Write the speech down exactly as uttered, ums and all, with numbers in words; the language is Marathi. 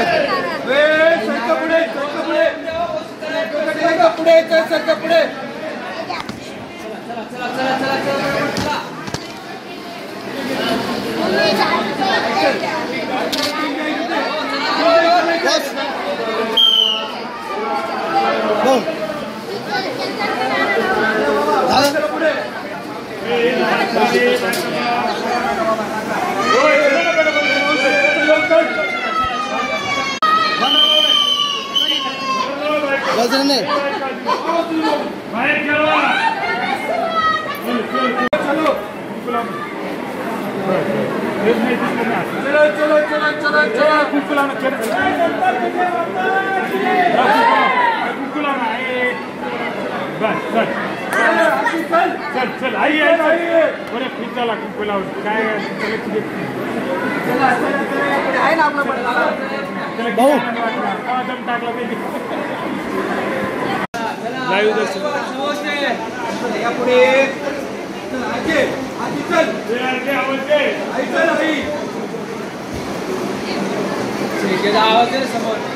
पुढे सरका पुढे नहीं चलो चलो चलो चलो चलो कुकुलाना चल कुकुलाना बस बस चल चल आइए आइए अरे पिझ्झाला कुकुला काय चला आहे ना आपला पडला भाऊ आदम टाकला ते लाईव्ह दर्शन या पुढे आगे आगे चल आगे आवाज दे आई चल आई ठीक आहे आवाज दे समोर